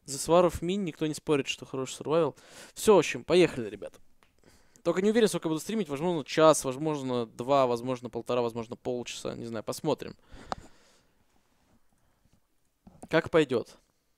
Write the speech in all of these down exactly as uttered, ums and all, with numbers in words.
За сваров мин никто не спорит, что хороший сурвайвал. Все, в общем, поехали, ребят. Только не уверен, сколько буду стримить. Возможно, час, возможно, два, возможно, полтора, возможно, полчаса. Не знаю, посмотрим. Как пойдет.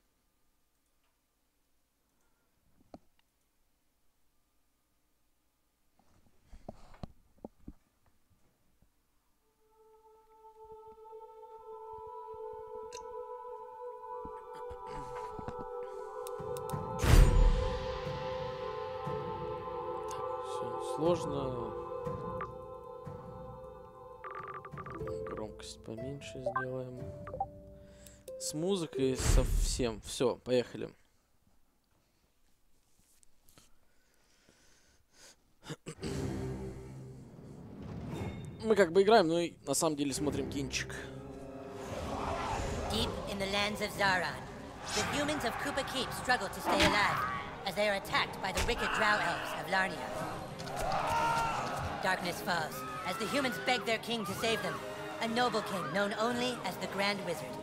Сложно. Громкость поменьше сделаем. С музыкой совсем. Все, поехали. Мы как бы играем, но и на самом деле смотрим кинчик. Deep in the lands of Zaron, the humans of Kupa Keep struggle to stay alive as they are attacked by the wicked drow elves of Larnia. Darkness falls as the humans beg their king to save them, a noble king known only as the Grand Wizard.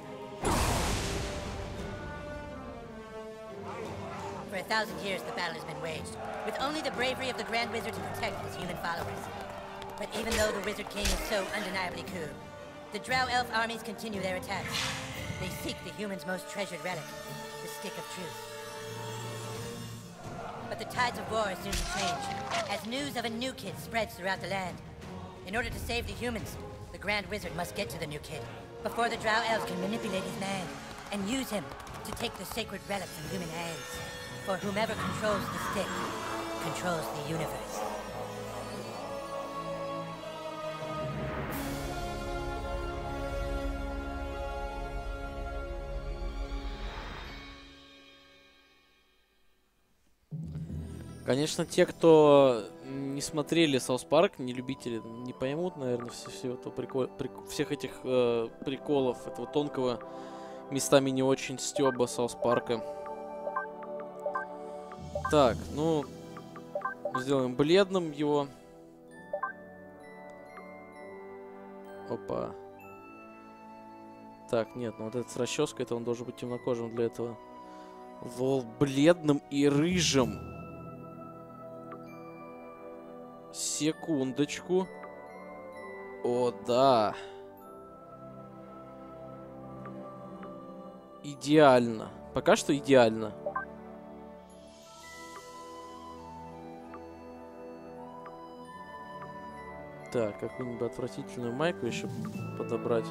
For a thousand years, the battle has been waged, with only the bravery of the Grand Wizard to protect his human followers. But even though the Wizard King is so undeniably cool, the Drow Elf armies continue their attacks. They seek the humans' most treasured relic, the Stick of Truth. But the tides of war are soon to change, as news of a new kid spreads throughout the land. In order to save the humans, the Grand Wizard must get to the new kid, before the Drow Elves can manipulate his mind, and use him to take the sacred relic from human hands. For whomever controls the stick, controls the universe. Конечно, те, кто не смотрели Саус Парк, не любители, не поймут, наверное, все, все это прикол, прик, всех этих э, приколов, этого тонкого, местами не очень стёба Саус Парка. Так, ну, сделаем бледным его. Опа. Так, нет, ну вот этот с расческой, это он должен быть темнокожим для этого. Вол бледным и рыжим. Секундочку. О, да. Идеально. Пока что идеально. Так, какую-нибудь отвратительную майку еще подобрать.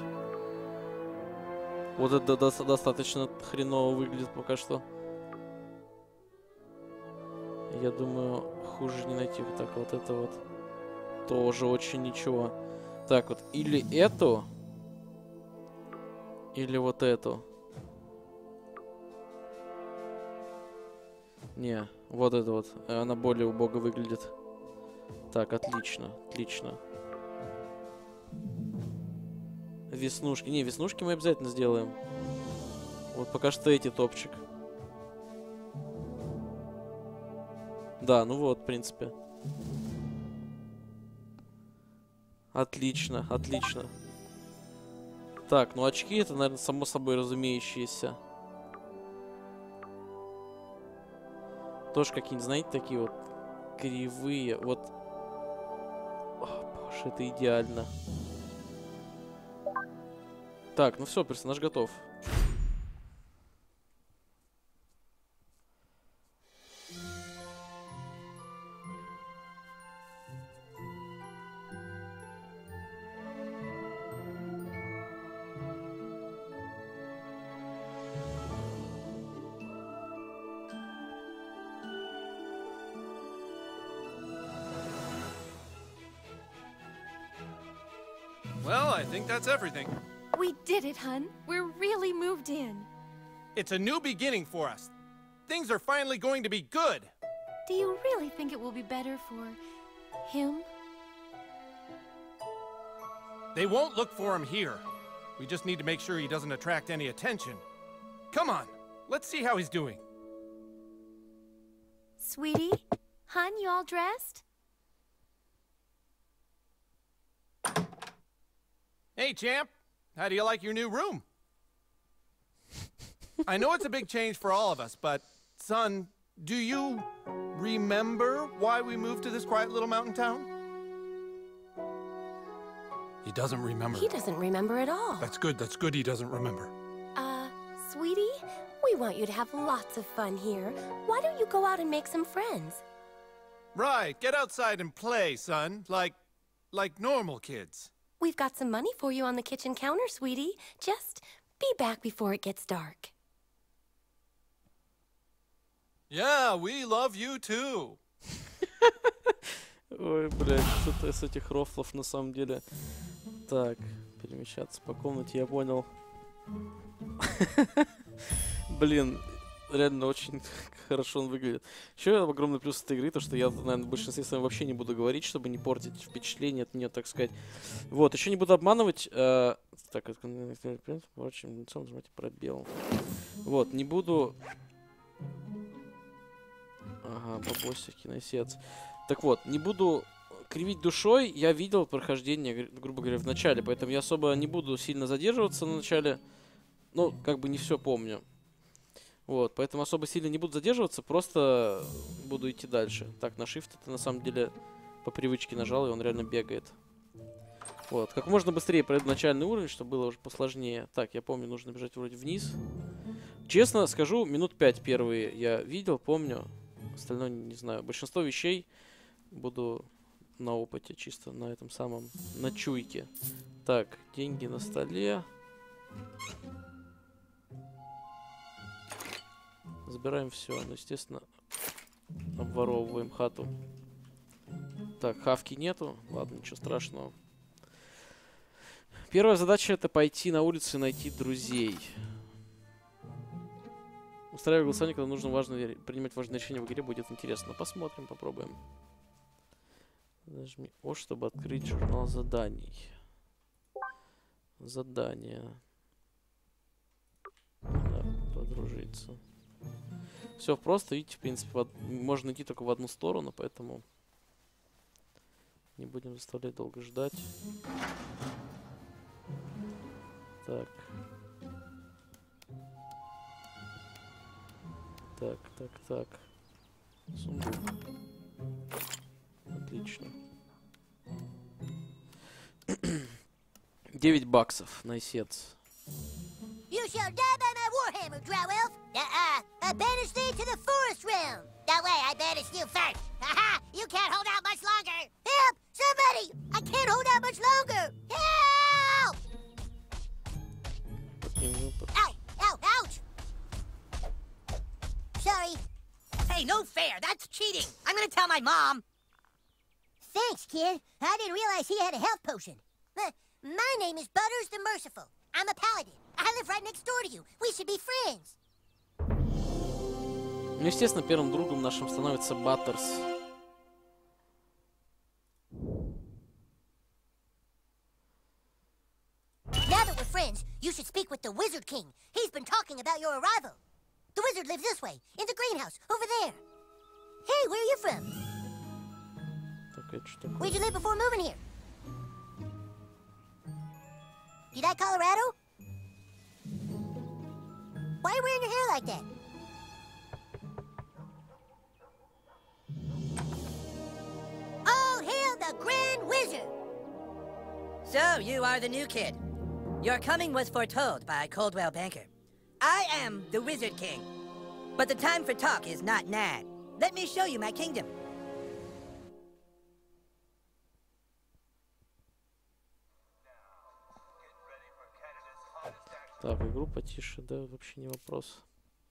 Вот это до достаточно хреново выглядит пока что. Я думаю, хуже не найти. Вот так, вот это вот тоже очень ничего. Так вот, или эту, или вот эту. Не, вот это вот. Она более убого выглядит. Так, отлично, отлично. Веснушки. Не, веснушки мы обязательно сделаем. Вот пока что эти топчик. Да, ну вот, в принципе. Отлично, отлично. Так, ну очки это, наверное, само собой разумеющиеся. Тоже какие-нибудь, знаете, такие вот кривые. Вот. О, боже, это идеально. Так, ну все, персонаж готов. Well, I think that's everything. We did it, hun. We're really moved in. It's a new beginning for us. Things are finally going to be good. Do you really think it will be better for him? They won't look for him here. We just need to make sure he doesn't attract any attention. Come on, let's see how he's doing. Sweetie? Hun, you all dressed? Hey, champ. How do you like your new room? I know it's a big change for all of us, but, son, do you remember why we moved to this quiet little mountain town? He doesn't remember. He doesn't remember at all. That's good, that's good he doesn't remember. Uh, sweetie, we want you to have lots of fun here. Why don't you go out and make some friends? Right, get outside and play, son. Like, like normal kids. We've got some money for you on the kitchen counter, sweetie. Just be back before it gets dark. Yeah, we love you too. Ой, блядь, что-то с этих рофлов на самом деле. Так, перемещаться по комнате, я понял. Блин, реально очень хорошо он выглядит. Еще огромный плюс этой игры, то что я, наверное, в большинстве с вами вообще не буду говорить, чтобы не портить впечатление от нее, так сказать. Вот, еще не буду обманывать. Э, так, впрочем, лицом нажимайте пробел. Вот, не буду... Ага, бабосик, киносец. Так вот, не буду кривить душой. Я видел прохождение, грубо говоря, в начале, поэтому я особо не буду сильно задерживаться на начале. Ну, как бы не все помню. Вот, поэтому особо сильно не буду задерживаться, просто буду идти дальше. Так, на Shift это на самом деле по привычке нажал, и он реально бегает. Вот, как можно быстрее пройду начальный уровень, чтобы было уже посложнее. Так, я помню, нужно бежать вроде вниз. Честно скажу, минут пять первые я видел, помню. Остальное не знаю. Большинство вещей буду на опыте, чисто на этом самом, на чуйке. Так, деньги на столе. Забираем все. Ну, естественно, обворовываем хату. Так, хавки нету. Ладно, ничего страшного. Первая задача — это пойти на улицу и найти друзей. Устраивая голосование, когда нужно важно, принимать важные решения в игре, будет интересно. Посмотрим, попробуем. Нажми О, чтобы открыть журнал заданий. Задания. Да, подружиться. Все просто, видите, в принципе, в од... можно идти только в одну сторону, поэтому не будем заставлять долго ждать. Так. Так, так, так. Сундук. Отлично. девять баксов. Найсец. You shall die by my warhammer, Drow Elf. Uh-uh. I banish thee to the forest realm. That way, I banish you first. Haha! You can't hold out much longer. Help! Somebody! I can't hold out much longer. Help! Ow! Ow! Ouch! Sorry. Hey, no fair. That's cheating. I'm gonna tell my mom. Thanks, kid. I didn't realize he had a health potion. Uh, my name is Butters the Merciful. I'm a paladin. I live right next door to you. We should be friends. Ну, естественно, первым другом нашим становится Баттерс. Now that we're friends, you should speak with the Wizard King. He's been talking about your arrival. The wizard lives this way, in the greenhouse, over there. Hey, where are you from? Так, это что такое? Where'd you live before moving here? You like Colorado? Why are you wearing your hair like that? All hail the Grand Wizard! So, you are the new kid. Your coming was foretold by Coldwell Banker. I am the Wizard King. But the time for talk is not now. Let me show you my kingdom. Так, игру потише, да, вообще не вопрос.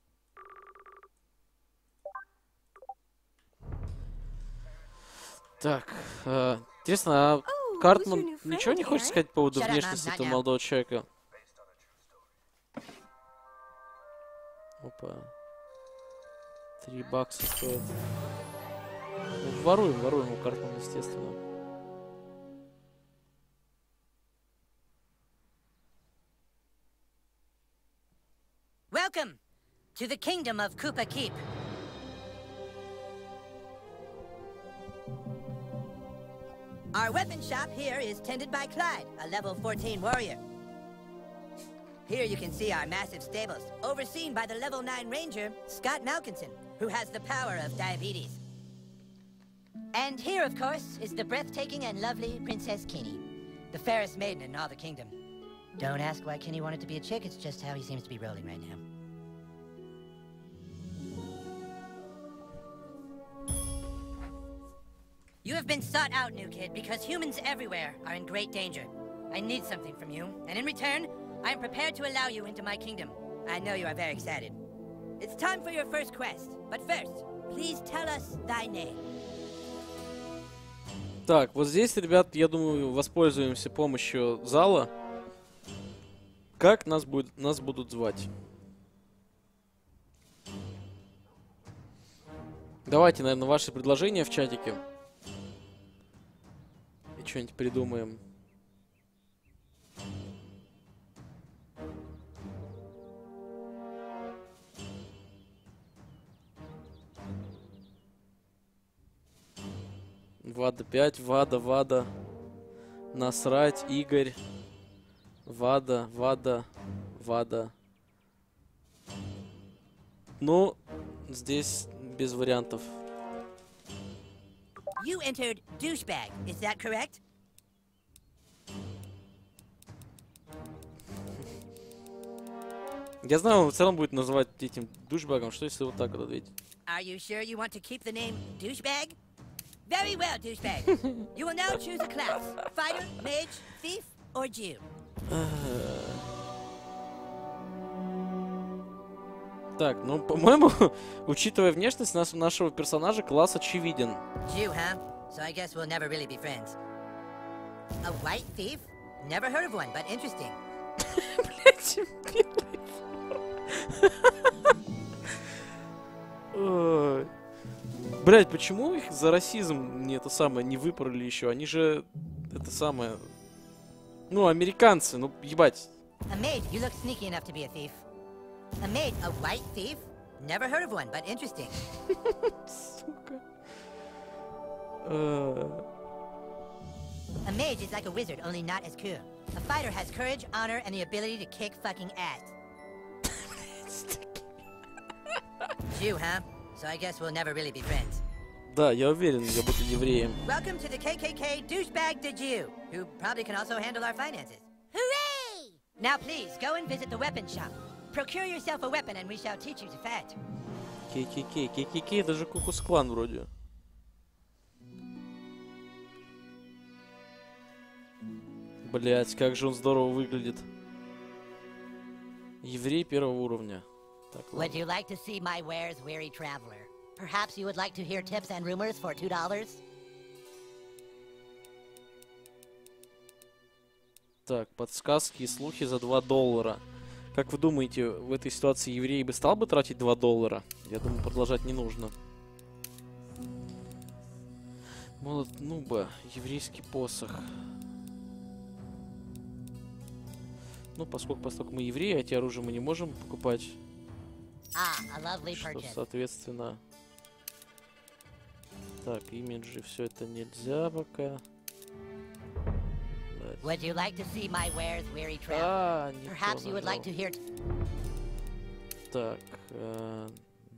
Так, э, интересно, а Картман ничего не хочет сказать по поводу внешности этого молодого человека? Опа. Три бакса стоит. Ну, воруем, воруем у Картмана, естественно. Welcome to the kingdom of Koopa Keep. Our weapon shop here is tended by Clyde, a level fourteen warrior. Here you can see our massive stables, overseen by the level nine ranger, Scott Malkinson, who has the power of diabetes. And here, of course, is the breathtaking and lovely Princess Kenny, the fairest maiden in all the kingdom. Don't ask why Kenny wanted to be a chick, it's just how he seems to be rolling right now. You have been sought out, new kid, because humans everywhere are in great danger. I need something from you, and in return, I am prepared to allow you into my kingdom. I know you are very excited. It's time for your first quest, but first, please tell us thy name. Так, вот здесь, ребят, я думаю, воспользуемся помощью зала. Как нас, будет, нас будут звать? Давайте, наверное, ваши предложения в чатике. И что-нибудь придумаем. Вада пять, Вада, Вада. Насрать, Игорь. Вада, Вада, Вада. Ну, здесь без вариантов. You entered douchebag, is that correct? Я знаю, он в целом будет называть этим душбагом. Что если вот так вот ответить? Are you sure you want to keep the name douchebag? Very well, douchebag. You will now choose a class. Fighter, mage, thief, or Jew. Так, ну, по-моему, учитывая внешность нас, нашего персонажа, класс очевиден. Jew, huh? So I guess we'll never really be friends. A white thief? Never heard of one, but interesting. Блять, Ой. Блять, почему их за расизм не это самое не выпороли еще? Они же это самое, ну, американцы, ну, ебать. A maid, you look sneaky enough to be a thief. A maid, a white thief? Never heard of one, but interesting. Сука. Uh... A mage is like a wizard, only not as cool. A fighter has courage, honor, and the ability to kick fucking ass. Jew, huh? So I guess we'll never really be friends. Да, я уверен, я буду евреем. Welcome to the K K K douchebag the Jew, who probably can also handle our finances. Hooray! Now please, go and visit the weapon shop. Procure yourself a weapon and we shall teach you to fight. Кей-кей-кей, Кей-кей-кей, даже Кукус-клан вроде. Блять, как же он здорово выглядит. Еврей первого уровня. Так, would you like to see my wares, weary traveler? Perhaps you would like to hear tips and rumors for two dollars? Так, подсказки и слухи за два доллара. Как вы думаете, в этой ситуации еврей бы стал бы тратить два доллара? Я думаю, продолжать не нужно. Молот нуба, еврейский посох. Ну, поскольку, поскольку мы евреи, а эти оружия мы не можем покупать. Ah, a lovely Что, purchase. соответственно... Так, имиджи, все это нельзя пока. Would you like to see my wares, weary traveler? А, не Perhaps то you would like to нажал. hear... Так, э,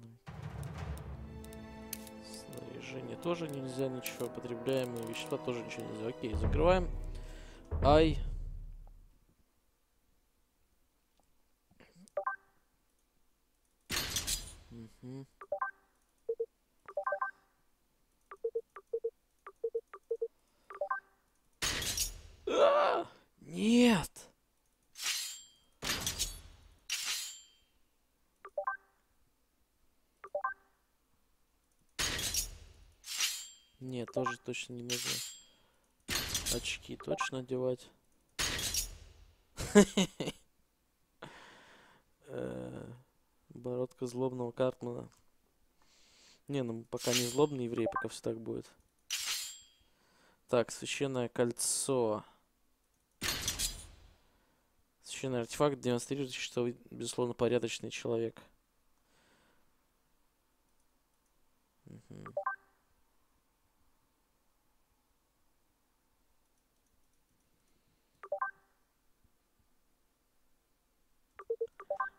снаряжение тоже нельзя, ничего. Потребляемые вещества тоже ничего нельзя. Окей, закрываем. Ай. Угу. А, нет. Нет, тоже точно не нужно. Очки точно одевать. Бородка злобного Картмана. Не, ну пока не злобный еврей, пока все так будет. Так, священное кольцо. Священный артефакт демонстрирует, что вы, безусловно, порядочный человек. Угу.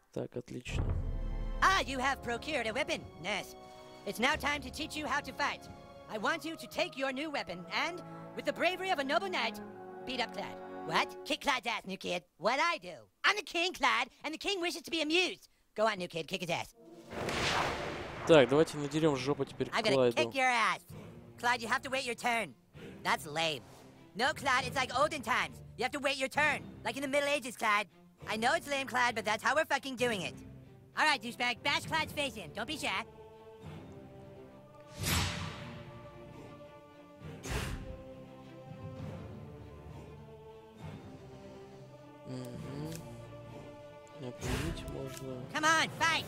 Так, отлично. Ah, you have procured a weapon. Nice. It's now time to teach you how to fight. I want you to take your new weapon and, with the bravery of a noble knight, beat up Clyde. What? Kick Clyde's ass, new kid. What'd I do? I'm the king, Clyde, and the king wishes to be amused. Go on, new kid, kick his ass. Так, давайте надерем жопу теперь I'm gonna Клайду. kick your ass. Clyde, you have to wait your turn. That's lame. No, Clyde, it's like olden times. You have to wait your turn. Like in the Middle Ages, Clyde. I know it's lame, Clyde, but that's how we're fucking doing it. All right, douchebag, bash Clyde's face in. Don't be shy. Угу. Определить можно. Come on, fight!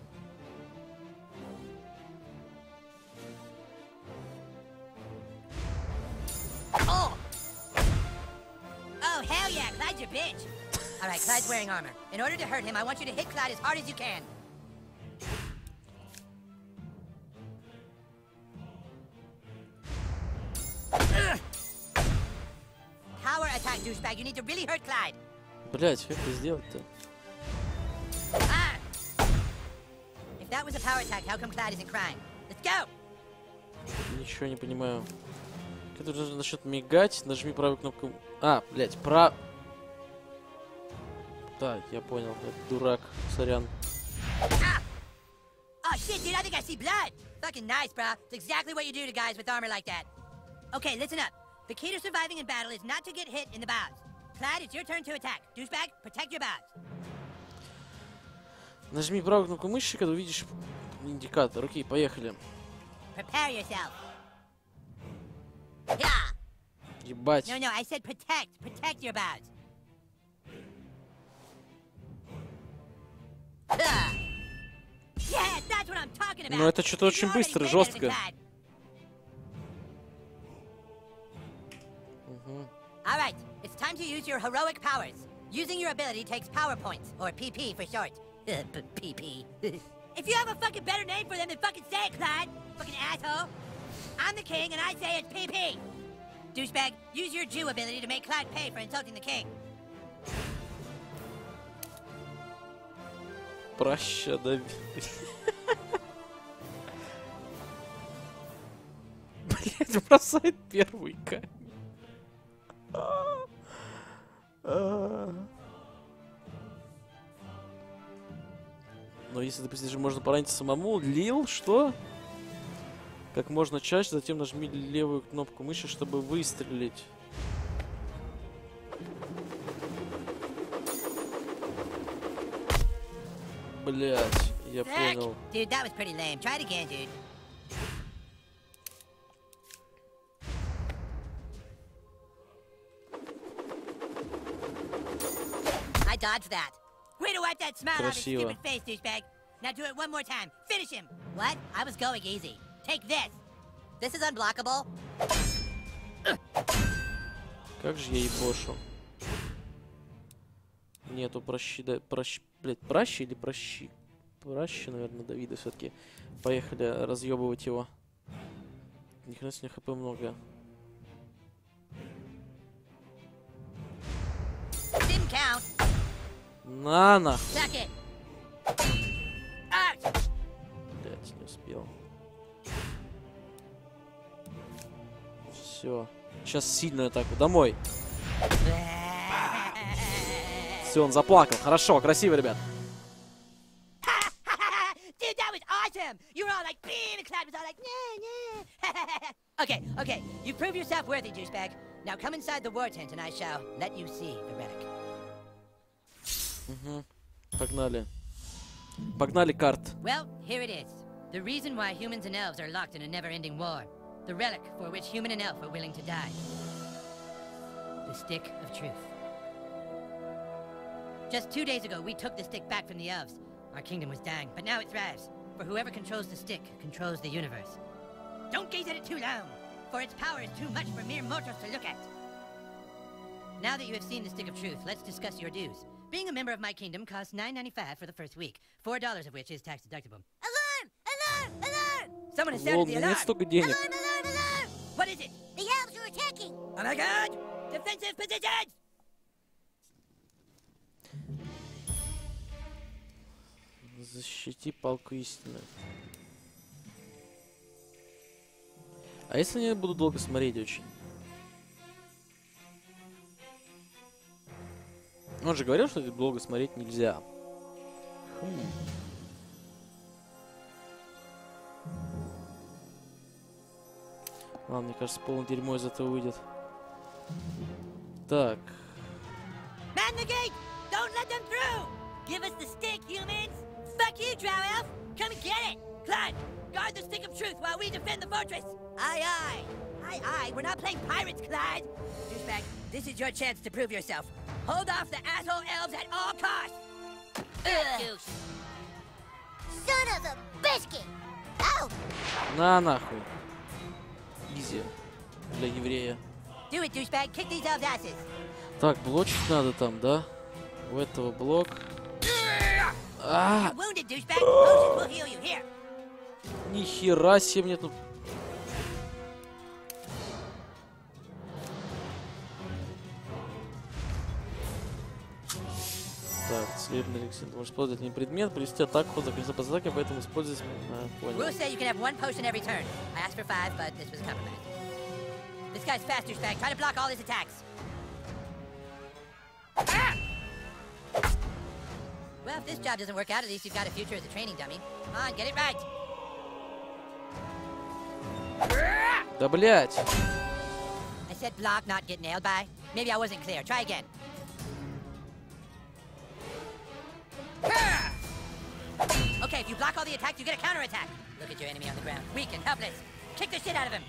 Oh! Oh, hell yeah, Clyde's your bitch. All right, Clyde's wearing armor. In order to hurt him, I want you to hit Clyde as hard as you can. Ugh. Power attack, douchebag. You need to really hurt Clyde. Блять, как это сделать-то? Ah! If that was a power attack, how come Clyde isn't crying? Let's go! Ничего не понимаю. Как это насчет мигать? Нажми правую кнопку. А, блять, про... Да, я понял. Это дурак. Сорян. Ah! Oh shit, dude, I think I see blood! Fucking nice, bro. It's exactly what you do to guys with armor like that. Okay, listen up. The key to surviving in battle is not to get hit in the bows. Clyde, it's your turn to attack. Douchebag, protect your bows. Нажми правую кнопку мыши, когда увидишь индикатор. Окей, поехали. Prepare yourself. Yeah. Ебать. No, no, I said protect. Protect your bows. Ah. Yeah, that's what I'm talking about. Ну это что-то очень быстро, жестко. Угу. All right, it's time to use your heroic powers. Using your ability takes power points, or P P for short. P P. If you have a fucking better name for them, then fucking say it, Clyde. Fucking asshole. I'm the king, and I say it's P P. Douchebag, use your Jew ability to make Clyde pay for insulting the king. Прощада. Блять, бросает первый камень. Но если, допустим, же можно поранить самому, Лил, что? Как можно чаще, затем нажми левую кнопку мыши, чтобы выстрелить. Блять, я понял. Dude, that was pretty lame. Try it again, dude. I dodged that. Way to wipe that smile off his stupid face, douchebag. Now do it one more time. Finish him. What? I was going easy. Take this. This is unblockable. Как же я ебошу. Нету прощи, да, прощ, блять, пращи или прощи? Пращи, наверное, Давида все-таки. Поехали разъебывать его. Ни хрена с них хп много. На нахуй. Блять, не успел. Все. Сейчас сильную атаку. Домой. Все, он заплакал. Хорошо, красиво, ребят. Dude, that was awesome. You were all like, beam, and Clyde was all like, nah, nah. Okay, okay. You prove yourself worthy, douchebag. Now come inside the war tent and I shall let you see the relic. Угу. Погнали. Погнали, карт. Well, here it is. The reason why humans and elves are locked in a never-ending war. The relic for which human and elf are willing to die. The Stick of Truth. Just two days ago, we took the stick back from the elves. Our kingdom was dying, but now it thrives. For whoever controls the stick controls the universe. Don't gaze at it too long, for its power is too much for mere mortals to look at. Now that you have seen the Stick of Truth, let's discuss your dues. Being a member of my kingdom costs nine ninety-five for the first week, four dollars of which is tax deductible. Alarm! Alarm! Alarm! Someone has sounded the alarm! Нет столько денег. Alarm, alarm, alarm! What is it? The elves are attacking! Oh my god! Defensive positions! Защити палку истины. А если я буду долго смотреть очень? Он же говорил, что долго смотреть нельзя. Хм. Ладно, мне кажется, полное дерьмо из этого выйдет. Так. Man the gate! Don't let them through! Give us the stick, humans! Fuck you, Drow Elf! Come and get it! Clyde, guard the stick of truth while we defend the fortress! Aye, aye! Aye, aye! We're not playing pirates, Clyde! Douchebag, this is your chance to prove yourself. Hold off the asshole elves at all costs! Ugh. Son of a biscuit! Oh! На нахуй. Изи. Для еврея. Do it, douchebag! Kick these elves' asses! Так, блочить надо там, да? У этого блок. А! Wounded, douchebag! Potions will heal you. Here! Нихера себе мне тут. Так, целебный эликсир. Можно использовать не предмет, привести атаку, ход закрыться по атаке, поэтому использовать... А, понял. Rules say you can have one potion every turn. I asked for five, but this was a compromise. This guy's fast, douchebag. Try to block all his attacks. Ah! Well, if this job doesn't work out, at least you've got a future as a training dummy. Come on, get it right. Да блять! I said block, not get nailed by. Maybe I wasn't clear. Try again. Okay, if you block all the attacks, you get a counterattack. Look at your enemy on the ground, weak and helpless. Kick the shit out of him.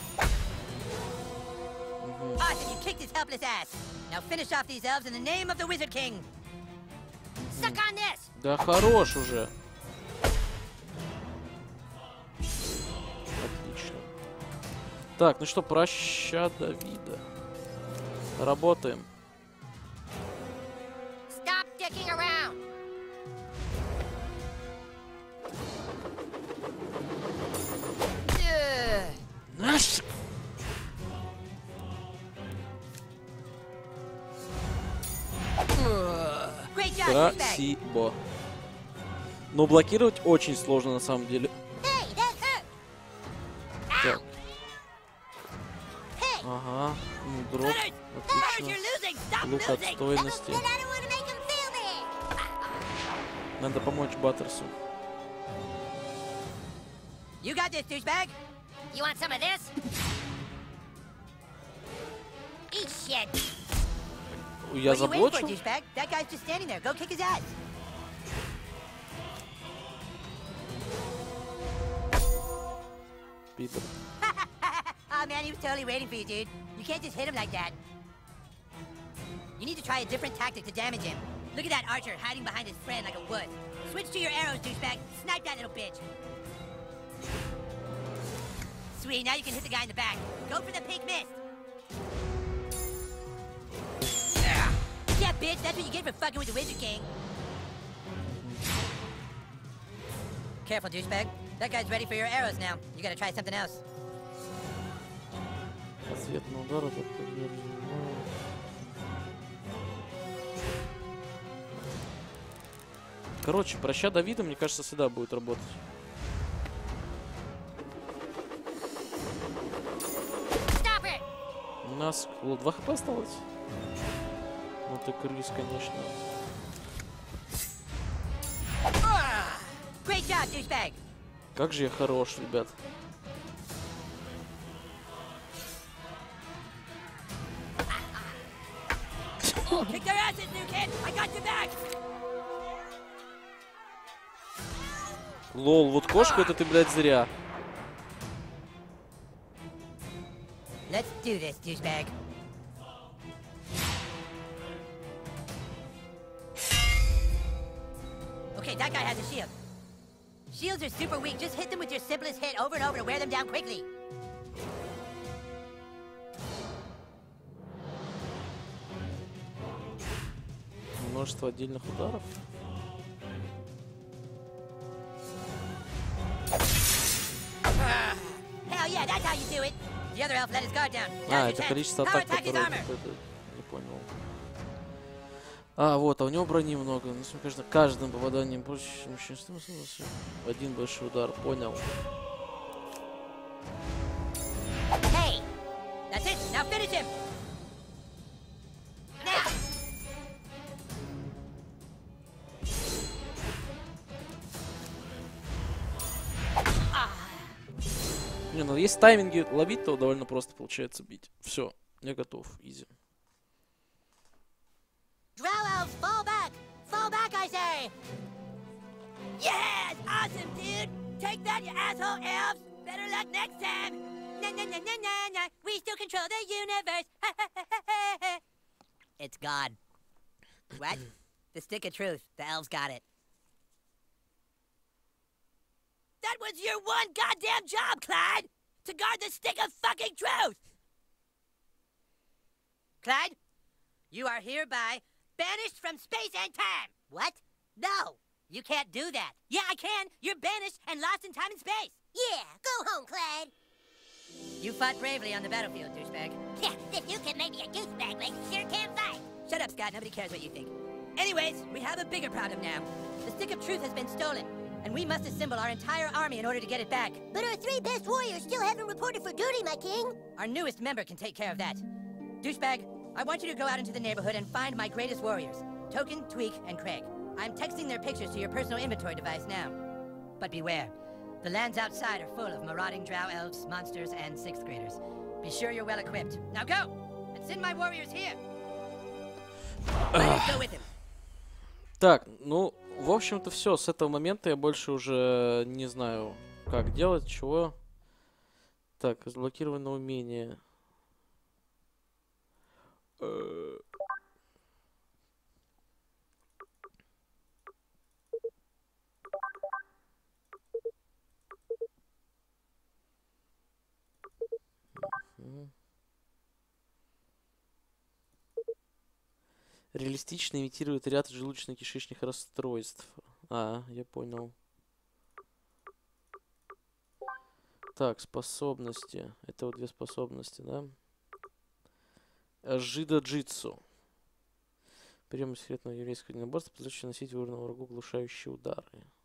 Awesome, you kicked his helpless ass. Now finish off these elves in the name of the Wizard King. Suck on this. Да хорош уже. Отлично. Так, ну что, проща Давида. Работаем. Stop dicking around! Наш! Great job, douchebag. Спасибо. Но блокировать очень сложно на самом деле. Hey, that hurt! Так. Ага. Ну, дроп. Leonard, Leonard, Отлично. you're losing. Stop Лук losing. отстойности. Then I don't want to make him feel bad! Надо помочь Баттерсу. You got this, douchebag. You want some of this? Eat shit! Я What are you waiting for, заблочил? douchebag? That guy's just standing there. Go kick his ass. Питер. Oh man, he was totally waiting for you, dude. You can't just hit him like that. You need to try a different tactic to damage him. Look at that archer hiding behind his friend like a wuss. Switch to your arrows, douchebag. Snipe that little bitch. Sweet, now you can hit the guy in the back. Go for the pink mist. Yeah, bitch, that's what you get for fucking with the Wizard King. Careful, douchebag. That guy's ready for your arrows now. You gotta try something else. Ответный удар. Это... Короче, проща Давида, мне кажется, всегда будет работать. Stop it! У нас около два хп осталось. Ну ты крыс, конечно. Great job, douchebag. Как же я хорош, ребят. Kick their asses, new kid. I got your back. Лол, вот кошку это ты, блядь, зря. Let's do this, douchebag. Okay, that guy has a shield. Shields are super weak. Just hit them with your simplest hit over and over to wear them down quickly. Множество отдельных ударов. Hell yeah, that's how you do it. The other elf let his guard down. А, Now's your это chance. количество Power атак, attack his которые... armor. это- Не понял. А, вот, а у него брони много. Ну, мне кажется, каждым попаданием больше, чем мужчина. Один большой удар, понял. Hey, that's it. Now finish him. Now. Не, ну если тайминги ловить, то довольно просто получается бить. Все, я готов, изи. Drow elves, fall back! Fall back, I say! Yes, awesome, dude. Take that, you asshole elves. Better luck next time. Na na na na na na. We still control the universe. It's gone. What? The stick of truth. The elves got it. That was your one goddamn job, Clyde! To guard the stick of fucking truth! Clyde, you are hereby banished from space and time! What? No, you can't do that. Yeah, I can. You're banished and lost in time and space. Yeah, go home, Clyde. You fought bravely on the battlefield, douchebag. Yeah, if you can make me a douchebag, like you sure can fight. Shut up, Scott. Nobody cares what you think. Anyways, we have a bigger problem now. The stick of truth has been stolen, and we must assemble our entire army in order to get it back. But our three best warriors still haven't reported for duty, my king. Our newest member can take care of that. Douchebag, I want you to go out into the neighborhood and find my greatest warriors, Token, Tweak, and Craig. I'm texting their pictures to your personal inventory device now. But beware, the lands outside are full of marauding drow elves, monsters, and sixth graders. Be sure you're well equipped. Now go, and send my warriors here. Let's go with him. Так, ну, в общем-то, все. С этого момента я больше уже не знаю, как делать, чего. Так, разблокировано умение. Реалистично имитирует ряд желудочно-кишечных расстройств. А, я понял. Так, способности. Это вот две способности, да? Жидо-джитсу. Прием секретного еврейского единоборства, позволяющий наносить выбранному врагу глушающие удары.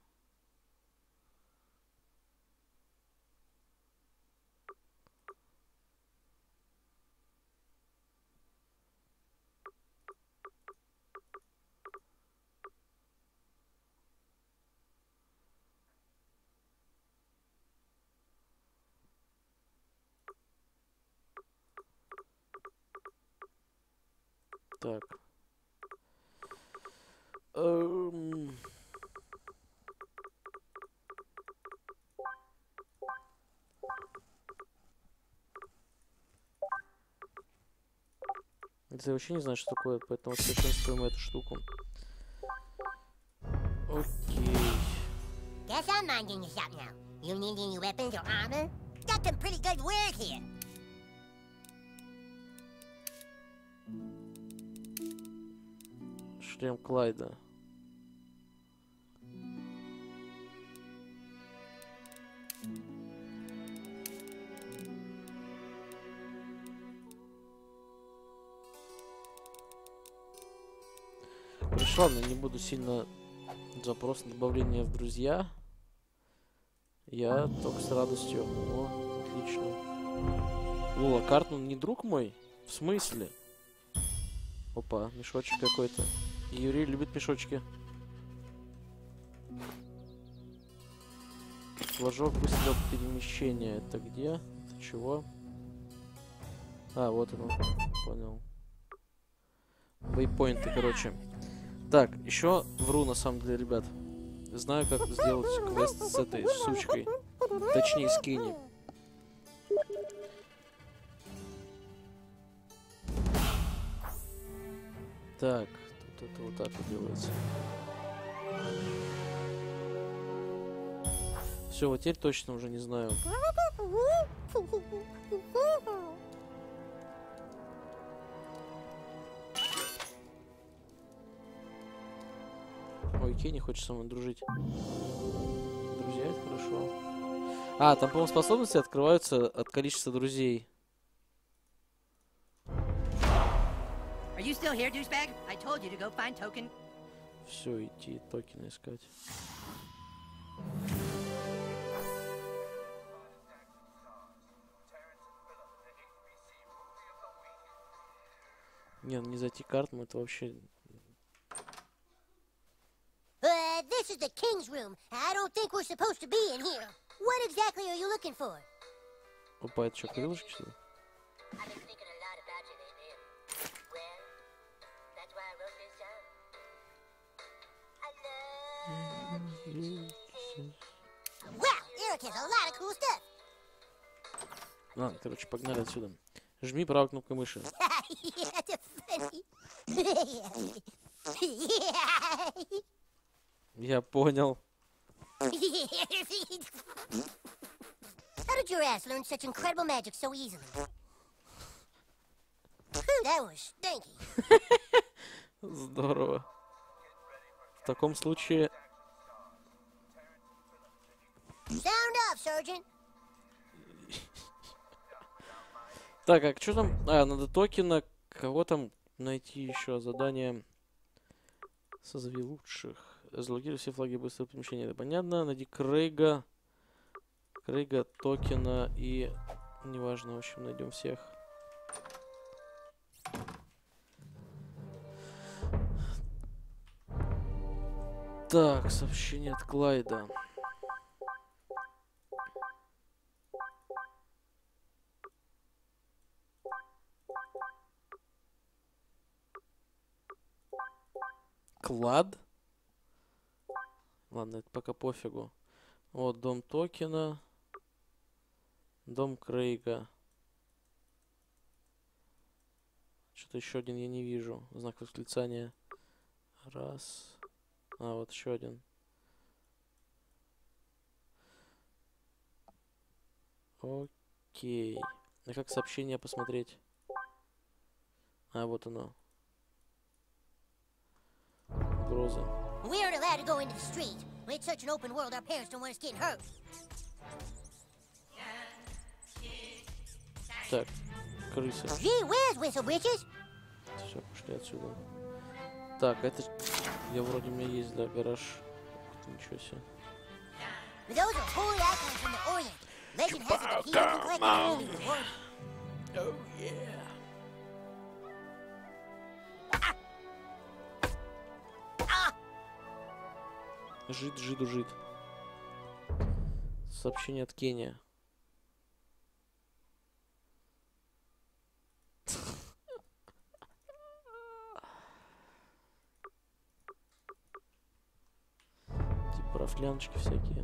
Так. Эм... Это я вообще не знаю, что такое, поэтому совершенствуем эту штуку. Окей. Guess I'm minding the shop now. You need any weapons or armor? Got some pretty good word here. Шлем Клайда. Короче, ладно, не буду сильно запрос на добавление в друзья. Я только с радостью. О, отлично. Лола, Картман не друг мой? В смысле? Опа, мешочек какой-то. Юрий любит мешочки. Флажок быстрого перемещения. Это где? Это чего? А, вот оно. Понял. Вейпоинты, короче. Так, еще вру на самом деле, ребят. Знаю, как сделать квест с этой сучкой. Точнее, с Кенни. Так, тут это вот так вот делается. Все, вот теперь точно уже не знаю. Ой, Кенни хочет со мной дружить. Друзья, это хорошо. А, там, по-моему, способности открываются от количества друзей. Are you still here, douchebag? I told you to go find Token. Все, идти токены искать. Не, не зайти карту, это вообще... Uh, this is the king's room. I don't think we're supposed to be in here. What exactly are you looking for? Опа, это что, крылышки, что ли? I've been thinking a lot about you lately. Well, that's why I wrote this song. I love you. Well, Eric has a lot of cool stuff. Ладно, короче, погнали отсюда. Жми правой кнопкой мыши. That's funny. Я понял. How did your ass learn such incredible magic so easily? Whew, that was stinky. Здорово. В таком случае... Sound off, Sergeant. Так, а что там? А, надо токена. Кого там найти еще? Задание. Созови лучших. Разлогируй все флаги быстрого перемещения. Это понятно. Найди Крейга. Крейга, токена и... Неважно, в общем, найдем всех. Так, сообщение от Клайда. Клад? Ладно, это пока пофигу. Вот, дом токена. Дом Крейга. Что-то еще один я не вижу. Знак восклицания. Раз. А, вот еще один. Окей. А как сообщение посмотреть? А, вот оно. Угроза. We aren't allowed to go into the street. It's such an open world, our parents don't want us getting hurt. Так, крысы. Gee whiz, whistle britches. Все, пошли отсюда. Так, это... Я вроде у меня есть, да, гараж. Ничего себе. Those are holy icons from the Orient. Legend has it that he can collect the holy reward. Oh, yeah. Жид, жиду, жид. Сообщение от Кения. Типа рафляночки всякие.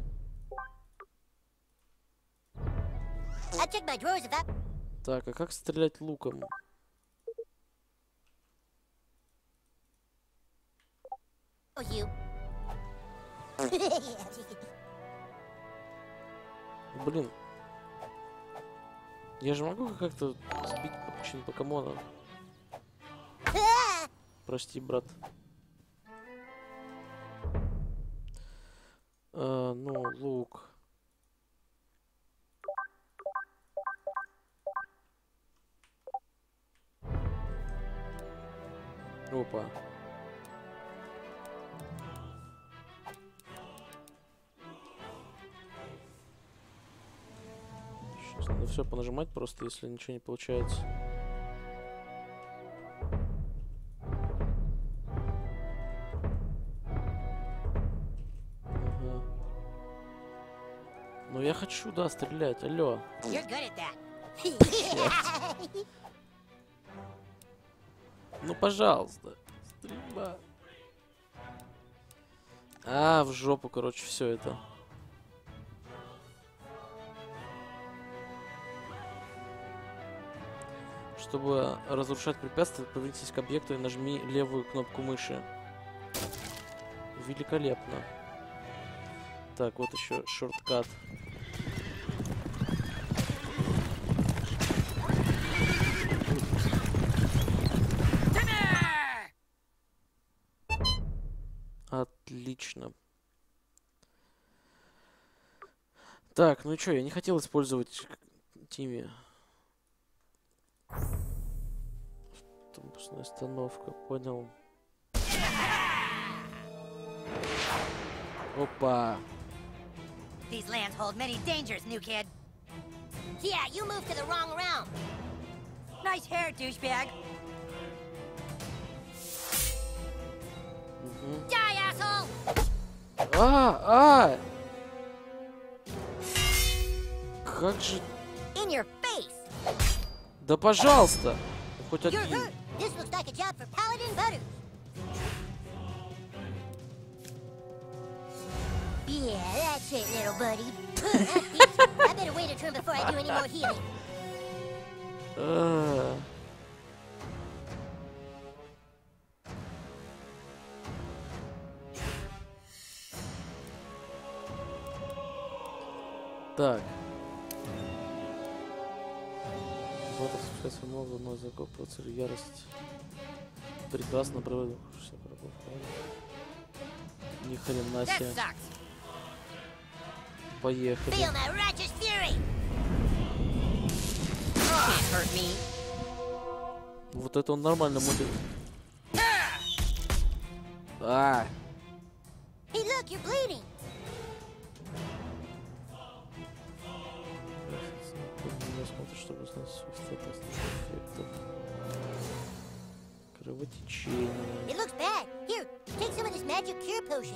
I checked my drawers if I... Так, а как стрелять луком? Oh, you. Блин. Я же могу как-то сбить почему покемона. Прости, брат. А, ну, лук. Опа. Сейчас надо все понажимать просто, если ничего не получается. Ага. Ну я хочу, да, стрелять, алло. You're good at that. Ну, пожалуйста. Стрельба. А, в жопу, короче, все это. Чтобы разрушать препятствия, повернитесь к объекту и нажми левую кнопку мыши. Великолепно. Так, вот еще шорткат. Отлично. Так, ну и что, я не хотел использовать Тимми. Автобусная остановка, понял. Опа. These lands hold many dangers, new kid. Yeah, you moved to the wrong realm. Nice hair, douchebag. Угу. Die, asshole! А, а! Как же... In your face! Да пожалуйста! Хоть You're один. hurt! This looks like a job for Paladin Butters. Yeah, that's it, little buddy. I better wait a turn before I do any more healing. А. Так. Вот осуществляется много, но закопывал цель ярость. Прекрасно проводил. Ни хрена That себе. sucks. Поехали. Feel my righteous fury! Can't hurt me. Вот это он нормально мутит. А, Hey, look, you're bleeding! смотришь, чтобы узнать свой статус эффектов. Кровотечение. It looks bad. Here, take some of this magic cure potion.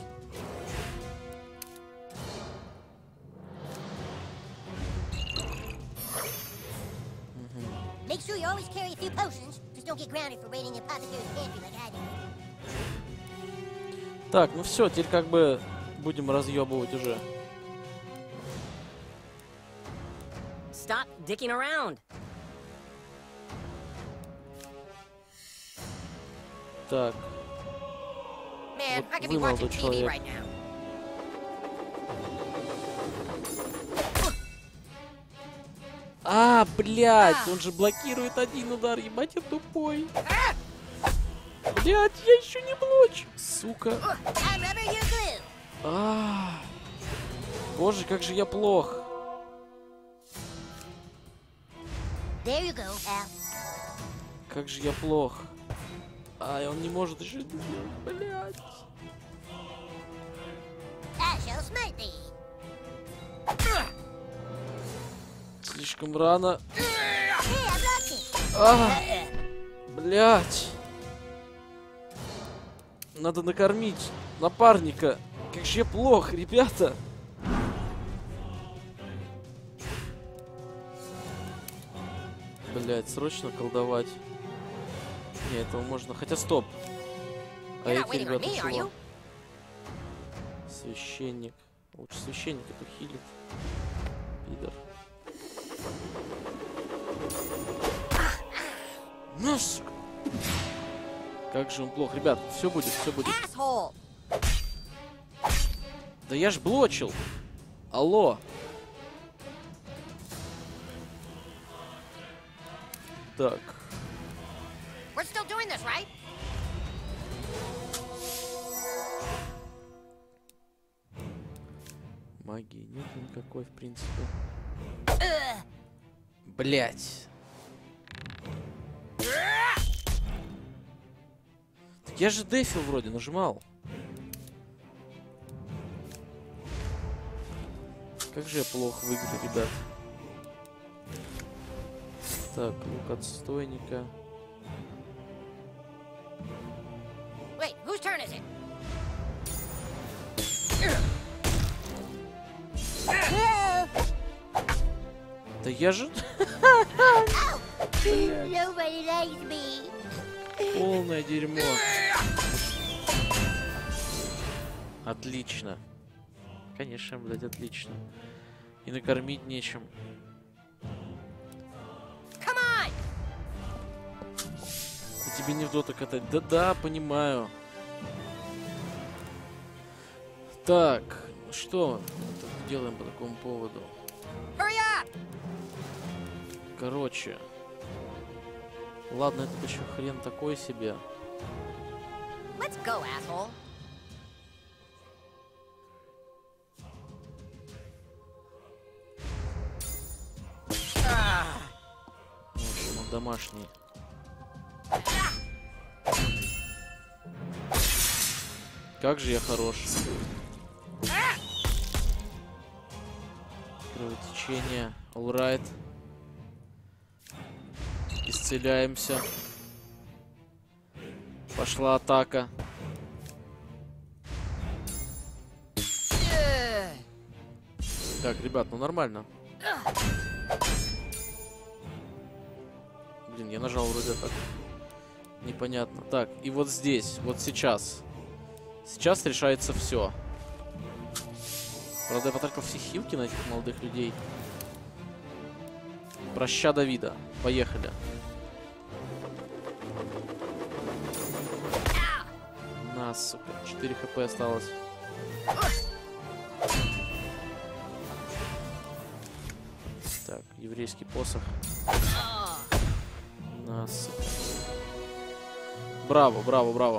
Make sure you always carry a few potions. Just don't get grounded for raiding the apothecary's pantry like I did. Так, ну все, теперь как бы будем разъебывать уже. Stop dicking around. Так, Man, Вот I could be вымолотый watching T V человек. right now. а, блядь, он же блокирует один удар, ебать, я тупой. Блядь, я еще не блочу, сука. I remember your glue. А, боже, как же я плох. There you go, Al. Как же я плох. Ай, он не может еще это сделать, блядь. I shall smite thee. Слишком рано. Hey, I blocked it. А, блядь. Надо накормить напарника. Как же я плох, ребята. Блядь, срочно колдовать. Не, этого можно. Хотя стоп. А You're not эти waiting on ребята me, are чего? you? Священник. Лучше священник эту хилит. Пидор. Ну, сука. Как же он плох. Ребят, все будет, все будет. Asshole. Да я ж блочил. Алло. Так. We're still doing this, right? Магии нет никакой, в принципе. Блять. Так я же дефил вроде нажимал. Как же я плохо в игры, ребят. Так, лук отстойника. Wait, whose turn is it? Да я же Nobody likes me. полное дерьмо. Отлично. Конечно, блядь, отлично. И накормить нечем. Come on! И тебе не в доту катать. Да-да, понимаю. Так, что мы делаем по такому поводу? Hurry up! Короче. Ладно, это еще хрен такой себе. Let's go, asshole. В общем, он домашний. Ah! Как же я хорош. Кровотечение. Alright. Исцеляемся. Пошла атака. Так, ребят, ну нормально. Блин, я нажал вроде так. Непонятно. Так, и вот здесь, вот сейчас. Сейчас решается все. Правда, я потратил все хилки на этих молодых людей. Проща Давида. Поехали. На, сука. четыре хп осталось. Так, еврейский посох. На, сука. Браво, браво, браво.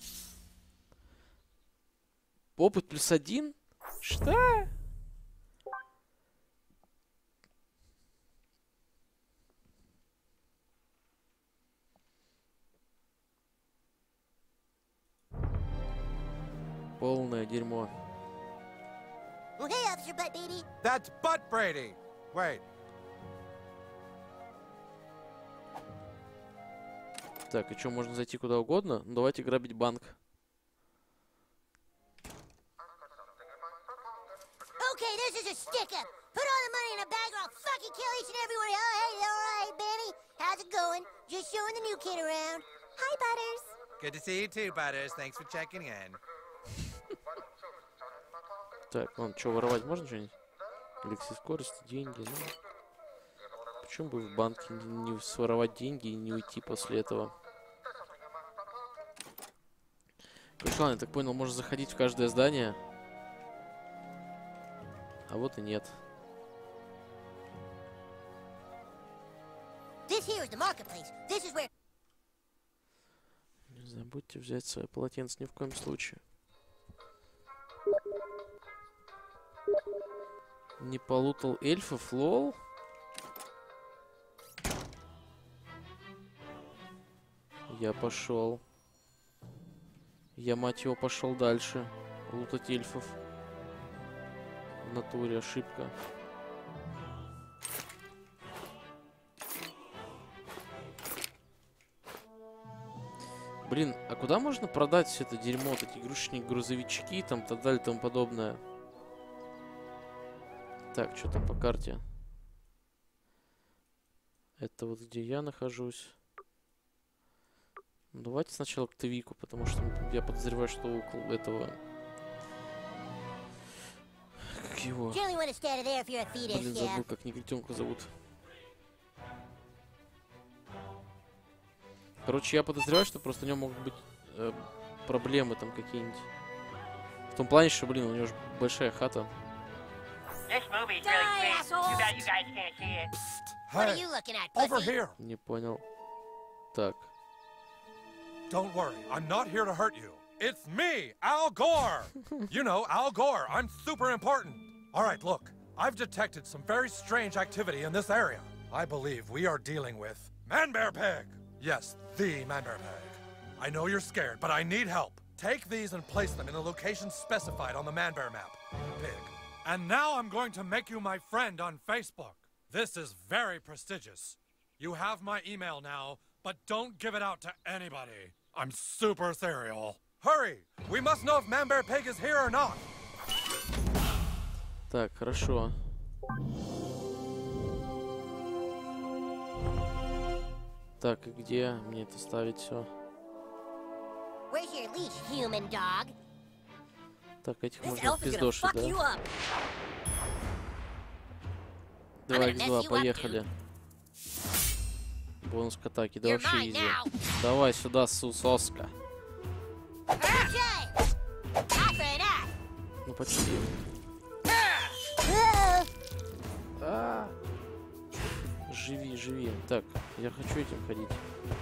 Опыт плюс один? Что? Полное дерьмо. Well, hey, Officer Butt Baby. That's Butt Brady. Wait. Так, и что, можно зайти куда угодно? Ну, давайте грабить банк. Okay, this is a stick-up. Put all the money in a bag or I'll fucking kill each and every one of you. Oh, hey, all right, Benny. How's it going? Just showing the new kid around. Hi, Butters. Good to see you too, Butters. Thanks for checking in. Так, ладно, что, воровать можно что-нибудь? Эликсир скорости, деньги, ну... Почему бы в банке не, не своровать деньги и не уйти после этого? Короче, ладно, я так понял, можно заходить в каждое здание. А вот и нет. This here is the marketplace. This is where... Не забудьте взять свое полотенце ни в коем случае. Не полутал эльфов, лол? Я пошел. Я, мать его, пошел дальше. Лутать эльфов. В натуре ошибка. Блин, а куда можно продать все это дерьмо? Вот эти игрушечные грузовички, там, так далее, и тому подобное. Так, что там по карте? Это вот где я нахожусь. Ну, давайте сначала к Твику, потому что я подозреваю, что около этого... Как его? Блин, забыл, как негритенку зовут. Короче, я подозреваю, что просто у него могут быть э, проблемы там какие-нибудь. В том плане, что, блин, у него же большая хата. Hey, over here. Не понял. Так. Don't worry, I'm not here to hurt you. It's me, Al Gore. You know, Al Gore. I'm super important. All right, look. I've detected some very strange activity in this area. I believe we are dealing with Man-Bear Pig. Yes, the Man-Bear Pig. I know you're scared, but I need help. Take these and place them in the location specified on the Man-Bear map. Pig. And now I'm going to make you my friend on Facebook. This is very prestigious. You have my email now, but don't give it out to anybody. I'm super serial. Hurry! We must know if Man-Bear Pig is here or not. Так, хорошо. Так, и где мне это ставить все? Where's your leash, human dog? Так, этих можно пиздошить, да? Два икс два, поехали. Бонус к атаке, да вообще изи. Давай сюда, сусоска. Ну почти. А-а-а. Живи, живи. Так, я хочу этим ходить.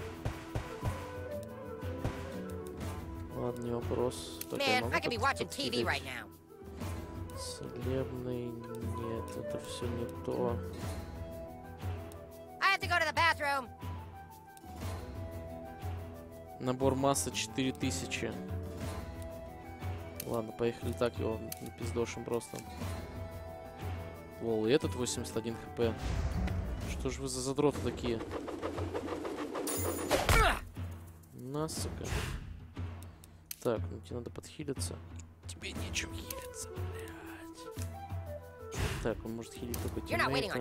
Ладно, не вопрос. Так, я могу right Целебный, нет, это все не то. I have to go to the bathroom. Набор массы четыре тысячи. Ладно, поехали так, его напиздошим просто. Лол, и этот восемьдесят один хп. Что ж вы за задроты такие? На, сука. Так, ну тебе надо подхилиться. Тебе нечем хилиться, блядь. Так, он может хилить только тиммейта.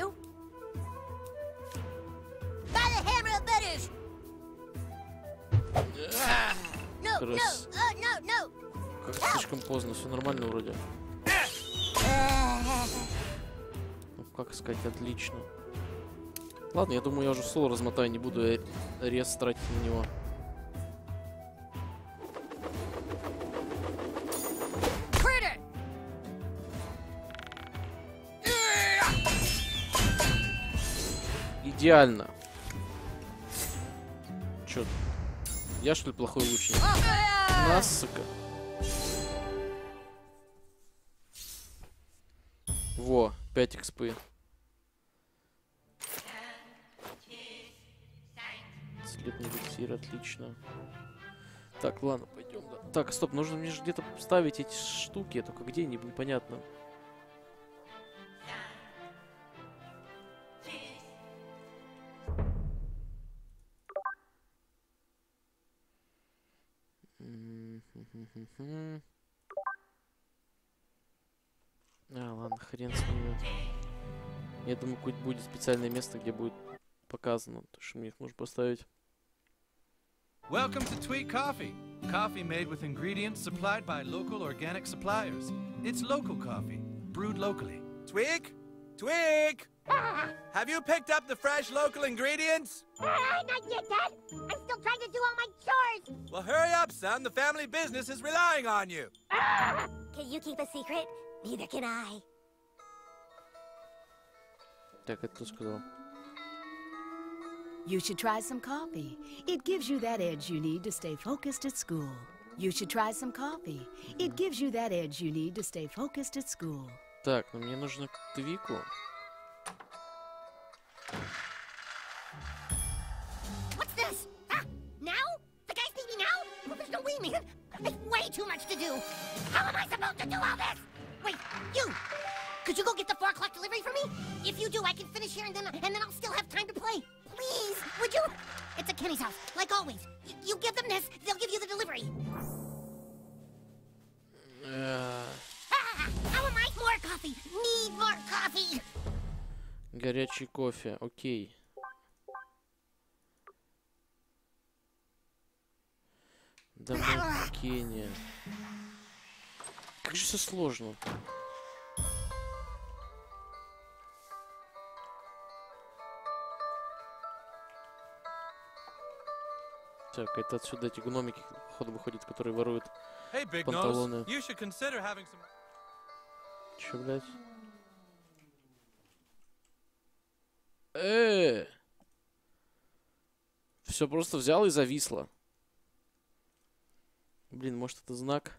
Крыс. Как слишком поздно, все нормально вроде. Ну, как сказать, отлично. Ладно, я думаю, я уже соло размотаю, не буду я рез тратить на него. Идеально. Чё? Я что ли плохой лучник? Нас, сука. Во, пять экспы. Слепный эликсир, отлично. Так, ладно, пойдем. Да. Так, стоп, нужно мне же где-то ставить эти штуки, только где, не, непонятно. А, ладно, хрен с ними. Я думаю, хоть будет специальное место, где будет показано, то что мне их нужно поставить. Welcome to Tweak Coffee. Coffee made with ingredients supplied by local organic suppliers. It's local coffee, brewed locally. Tweak? Tweak! Have you picked up the fresh local ingredients? Uh, not yet, Dad. I'm still trying to do all my chores. Well, hurry up, son. The family business is relying on you. Can you keep a secret? Neither can I. Так, это кто сказал? You should try some coffee. It gives you that edge you need to stay focused at school. You should try some coffee. It gives you that edge you need to stay focused at school. Так, ну мне нужно к Твику. What's this? Huh? Now? The guys need me now? Well, there's no way, man. There's way too much to do. How am I supposed to do all this? Wait, you! Could you go get the four o'clock delivery for me? If you do, I can finish here and then and then I'll still have time to play. Please, would you? It's at Kenny's house, like always. Y you give them this, they'll give you the delivery. Uh... Ah, how am I? More coffee. Need more coffee. Горячий кофе, окей. Домой Кения. Как же все сложно. Так, это отсюда эти гномики, походу, выходят, которые воруют hey, Big панталоны. Nose, you should consider having some... Чё, блядь? Э, все просто взял и зависло. Блин, может это знак?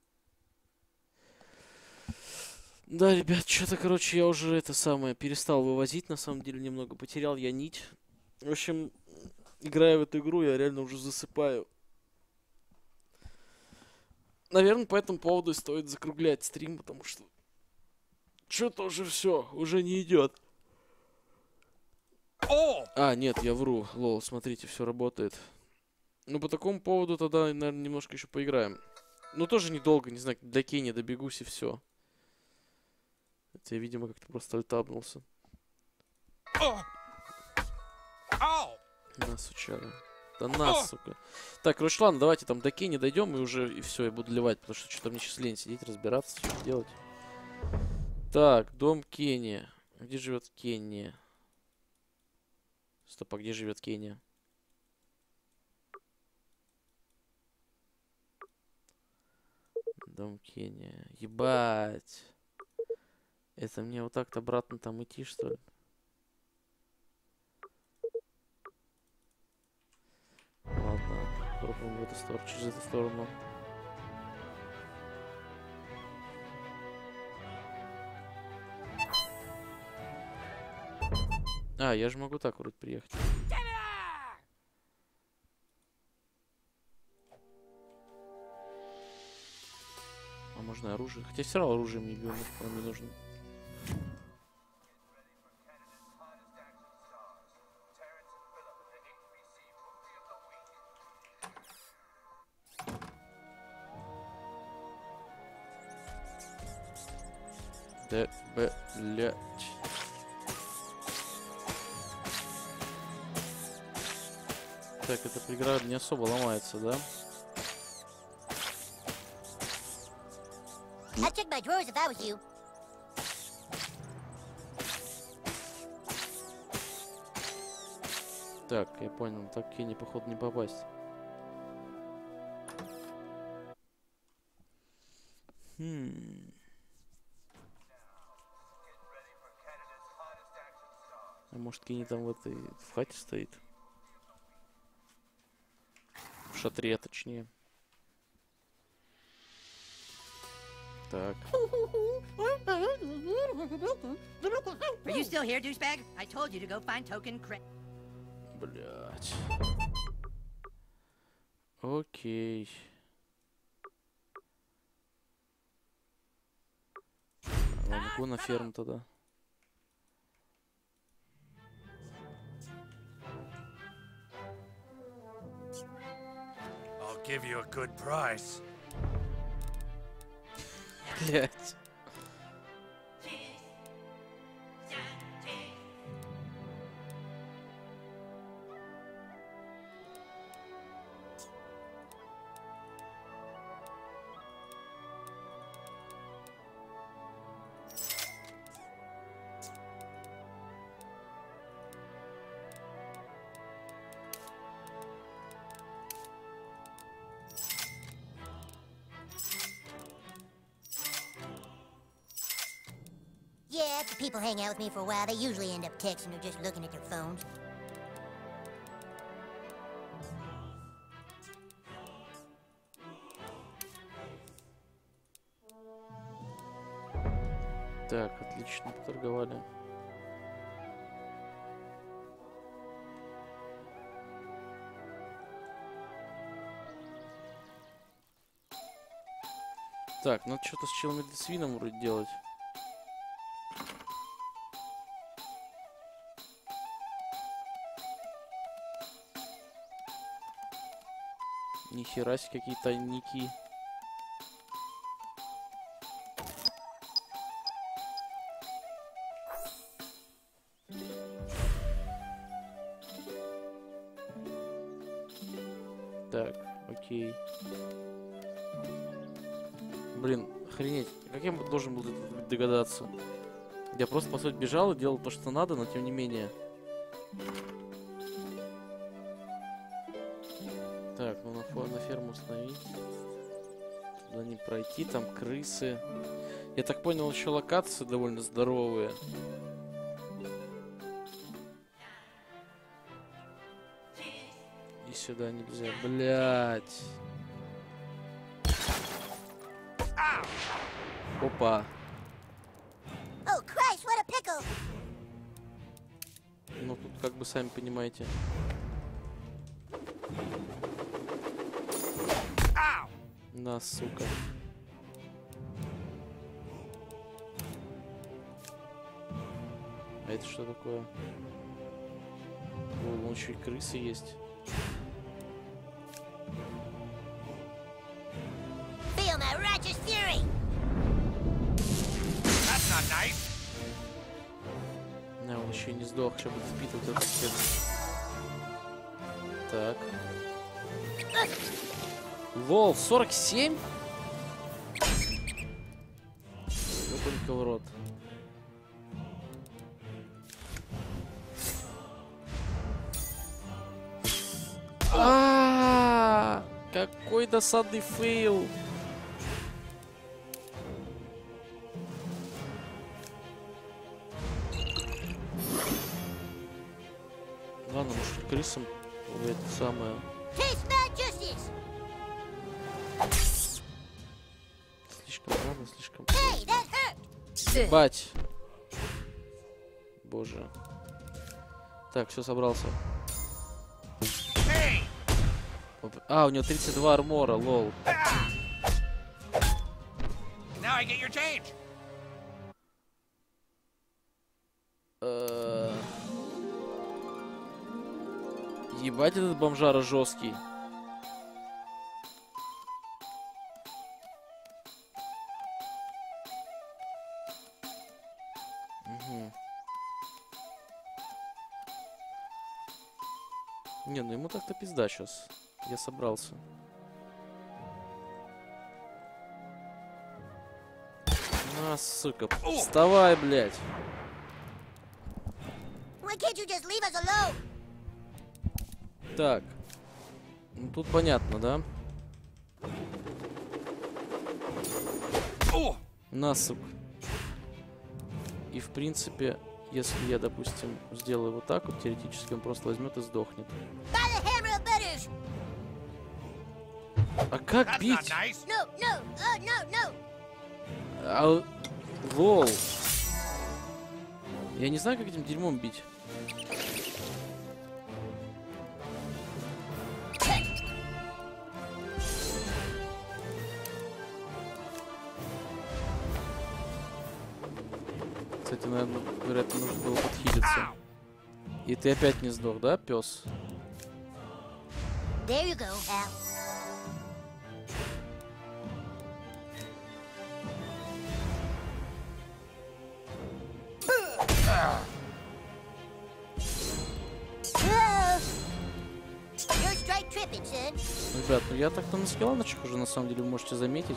Да, ребят, что-то, короче, я уже это самое перестал вывозить, на самом деле, немного потерял я нить. В общем, играя в эту игру, я реально уже засыпаю. Наверное, по этому поводу стоит закруглять стрим, потому что что-то уже все, уже не идет. А, нет, я вру. Лол, смотрите, все работает. Ну, по такому поводу тогда, наверное, немножко еще поиграем. Ну, тоже недолго, не знаю, до Кении добегусь и все. Это я, видимо, как-то просто альтабнулся. На, сучара. Да на, сука. Так, короче, ладно, давайте там до Кении дойдем и уже, и все, я буду ливать, потому что что-то мне сейчас лень сидеть, разбираться, что делать. Так, дом Кения. Где живет Кения? Стоп, а где живет Кения? Дом Кения. Ебать. Это мне вот так-то обратно там идти, что ли? Ладно, попробуем в эту сторону, через эту сторону. А, я же могу так вроде приехать. нужно оружие. Хотя все равно оружие мне не нужно. Да, блять. Так, эта преграда не особо ломается, да? I'd check my drawers if I was you. Так, я понял, так к Кенни, походу, не попасть. Хм. А может, Кенни там в этой в хате стоит? В шатре, точнее. Так. Are you still here, douchebag? I told you to go find token cre... Блять. Окей. Ладно, иду на ферму тогда. I'll give you a good price. Блять. Yeah, after people hang out with me for a while, they usually end up texting or just looking at their phones. Так, отлично, поторговали. Так, надо что-то с челом или свином вроде делать. Нихера себе, какие тайники. Так, окей. Блин, охренеть. Как я должен был догадаться? Я просто, по сути, бежал и делал то, что надо, но тем не менее. Так, ну на, на ферму установить. Туда не пройти, там крысы. Я так понял, еще локации довольно здоровые. И сюда нельзя, блять. Опа. Oh, Christ, what a pickle! Ну тут как бы сами понимаете. На, сука. А это что такое? О, вон еще и крысы есть. Feel my righteous fury! That's not nice. На, он еще и не сдох, сейчас будет впитывать этот свет. Так. Лол, сорок семь? Ну только в рот. А-а-а! Какой досадный фейл. Ладно, может крысам это самое. Слишком рано, слишком. Ебать. Боже. Так, все, собрался. А, у него тридцать два армора, лол. Now I get your change. Э, Ебать, этот бомжара жесткий. Угу. Не, ну ему так-то пизда сейчас. Я собрался. На, сука. Вставай, блядь. Why can't you just leave us alone? Так. Ну тут понятно, да? На, сука. И в принципе, если я, допустим, сделаю вот так вот, теоретически он просто возьмет и сдохнет. By the hammer of Butters! А как That's бить? not nice. No, no, uh, no, no! А, лол. Я не знаю, как этим дерьмом бить. Кстати, наверное, вероятно, нужно было подхилиться. И ты опять не сдох, да, пес? There you go, Al. You're straight tripping, son. Ребят, ну я так-то на скилланочек уже, на самом деле, вы можете заметить.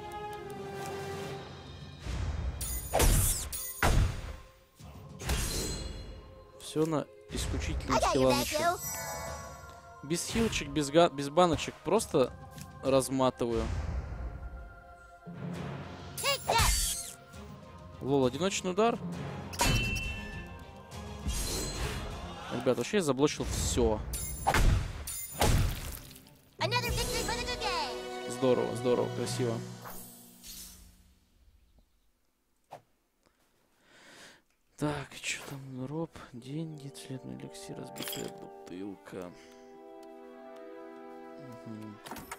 Все на исключительно I got your back, скилланочек. Joe. Без хилочек, без, га без баночек, просто разматываю. Take that! Лол, одиночный удар. Ребят, вообще я заблочил все. Another victory for the good guys! Здорово, здорово, красиво. Так, что там? Роб, деньги, цветный эликсир, разбитая бутылка. Угу.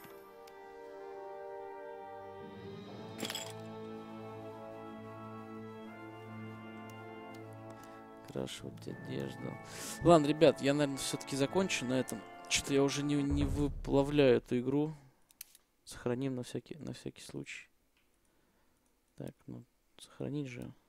Крашивать одежду. Ладно, ребят, я, наверное, все-таки закончу на этом. Что-то я уже не, не выплавляю эту игру. Сохраним на всякий, на всякий случай. Так, ну, сохранить же.